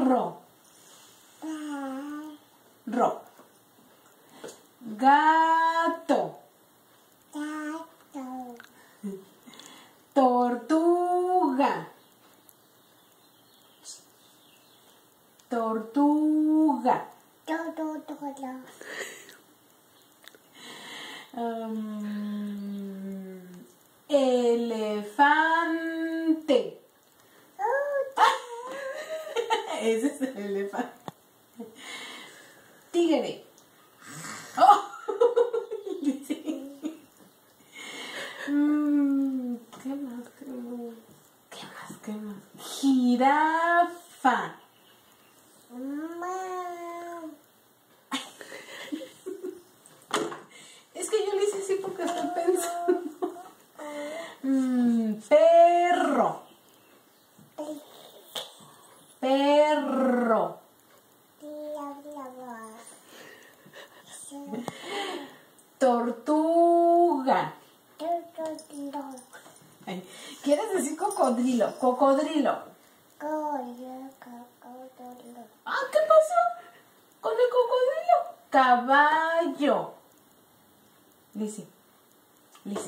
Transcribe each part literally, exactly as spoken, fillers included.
Perro. Ro. Gato. Tortuga. Tortuga. Um, elefante. Ese es el elefante. Tigre. Oh. Sí. mm, ¿Qué más? ¿Qué más? ¿Qué más? ¿Qué más? Jirafa. Es que yo le hice así porque estoy pensando. Mm, perro. Perro. Tortuga. Ay, ¿quieres decir cocodrilo? Cocodrilo. Ah, ¿qué pasó con el cocodrilo? Caballo. Lizzy. Lizzy.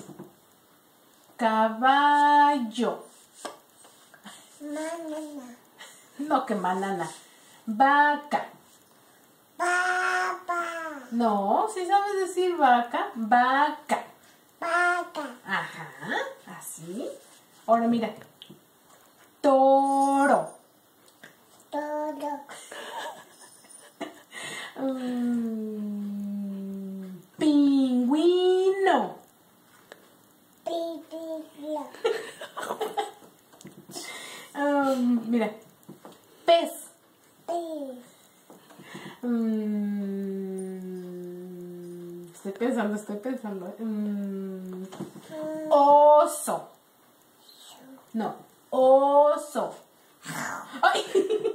Caballo. Banana. No, que banana. Vaca. Papa. No, ¿sí sabes decir vaca? Vaca. Vaca. Ajá, así. Ahora mira. Toro. Toro. Mm, pingüino. Pipila. Um, mira. Pez. Pis. Mm, estoy pensando, estoy pensando. Mm, oso. No, oso. Ay.